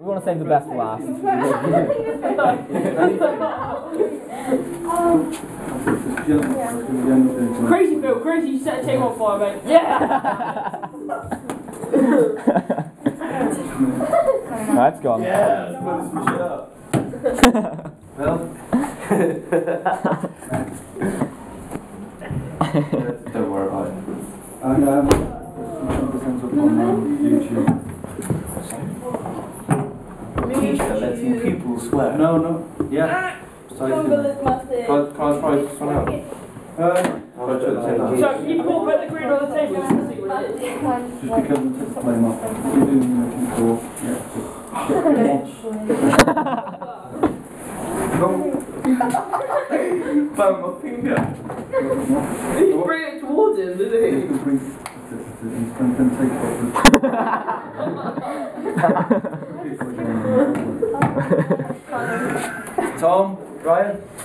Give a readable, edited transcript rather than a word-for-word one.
want to save the best for last. Crazy Phil, crazy, you set a table on fire, mate. Yeah! That's gone. Yeah, let's put some shit up. Well. Don't worry about it. And it ends up on YouTube. Teacher lets his pupils swear. No, yeah. Can I try this one out? So, can you pull back the green on the table just to see what it is? Just because it's disclaimer. You're doing looking for. Bang my finger. You bring it towards him, didn't he? And take Tom, Ryan.